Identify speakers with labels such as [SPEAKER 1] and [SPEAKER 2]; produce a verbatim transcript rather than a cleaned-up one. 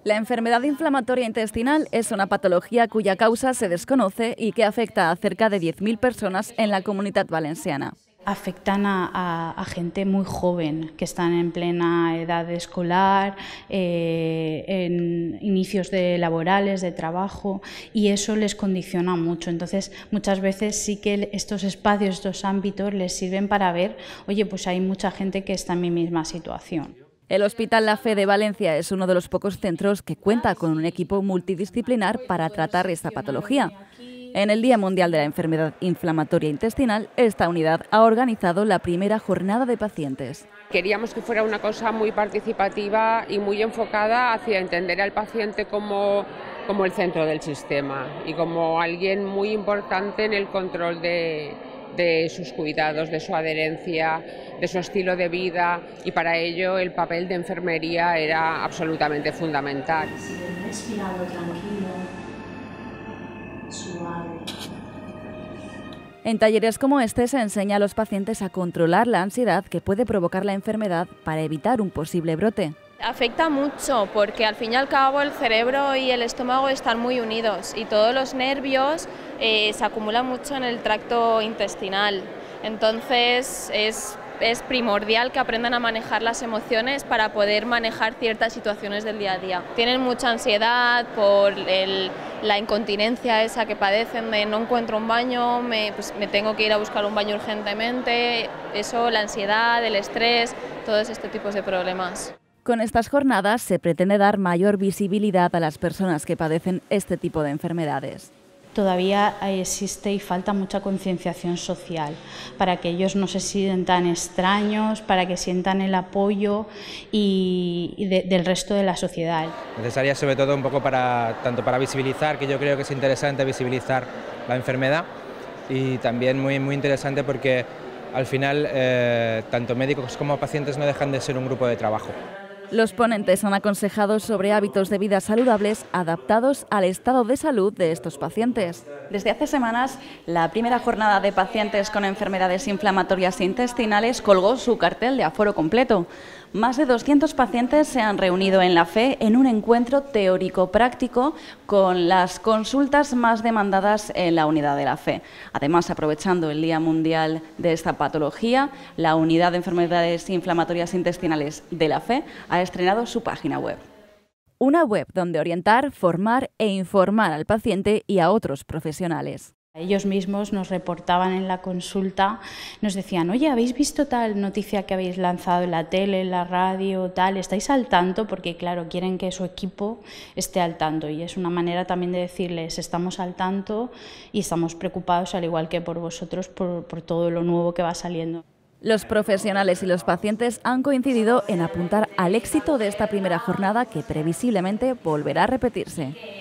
[SPEAKER 1] La enfermedad inflamatoria intestinal es una patología cuya causa se desconoce y que afecta a cerca de diez mil personas en la Comunitat Valenciana.
[SPEAKER 2] Afectan a, a, a gente muy joven, que están en plena edad escolar, eh, en inicios de laborales, de trabajo, y eso les condiciona mucho. Entonces, muchas veces sí que estos espacios, estos ámbitos les sirven para ver, oye, pues hay mucha gente que está en mi misma situación.
[SPEAKER 1] El Hospital La Fe de Valencia es uno de los pocos centros que cuenta con un equipo multidisciplinar para tratar esta patología. En el Día Mundial de la Enfermedad Inflamatoria Intestinal, esta unidad ha organizado la primera jornada de pacientes.
[SPEAKER 3] Queríamos que fuera una cosa muy participativa y muy enfocada hacia entender al paciente como, como el centro del sistema y como alguien muy importante en el control de, de sus cuidados, de su adherencia, de su estilo de vida, y para ello el papel de enfermería era absolutamente fundamental.
[SPEAKER 2] Respirado tranquilo, suave.
[SPEAKER 1] En talleres como este se enseña a los pacientes a controlar la ansiedad que puede provocar la enfermedad para evitar un posible brote.
[SPEAKER 4] Afecta mucho porque al fin y al cabo el cerebro y el estómago están muy unidos y todos los nervios eh, se acumulan mucho en el tracto intestinal. Entonces es, es primordial que aprendan a manejar las emociones para poder manejar ciertas situaciones del día a día. Tienen mucha ansiedad por el, la incontinencia esa que padecen de no encuentro un baño, me, pues me tengo que ir a buscar un baño urgentemente, eso, la ansiedad, el estrés, todos estos tipos de problemas.
[SPEAKER 1] Con estas jornadas se pretende dar mayor visibilidad a las personas que padecen este tipo de enfermedades.
[SPEAKER 2] Todavía existe y falta mucha concienciación social para que ellos no se sientan extraños, para que sientan el apoyo y, y de, del resto de la sociedad.
[SPEAKER 5] Necesaria sobre todo un poco para, tanto para visibilizar, que yo creo que es interesante visibilizar la enfermedad, y también muy, muy interesante porque al final eh, tanto médicos como pacientes no dejan de ser un grupo de trabajo.
[SPEAKER 1] Los ponentes han aconsejado sobre hábitos de vida saludables adaptados al estado de salud de estos pacientes. Desde hace semanas, la primera jornada de pacientes con enfermedades inflamatorias intestinales colgó su cartel de aforo completo. Más de doscientos pacientes se han reunido en La Fe en un encuentro teórico-práctico con las consultas más demandadas en la unidad de La Fe. Además, aprovechando el Día Mundial de esta patología, la Unidad de Enfermedades Inflamatorias Intestinales de La Fe ha estrenado su página web. Una web donde orientar, formar e informar al paciente y a otros profesionales.
[SPEAKER 2] Ellos mismos nos reportaban en la consulta, nos decían, oye, ¿habéis visto tal noticia que habéis lanzado en la tele, en la radio, tal? ¿Estáis al tanto? Porque, claro, quieren que su equipo esté al tanto, y es una manera también de decirles, estamos al tanto y estamos preocupados, al igual que por vosotros, por, por todo lo nuevo que va saliendo.
[SPEAKER 1] Los profesionales y los pacientes han coincidido en apuntar al éxito de esta primera jornada, que previsiblemente volverá a repetirse.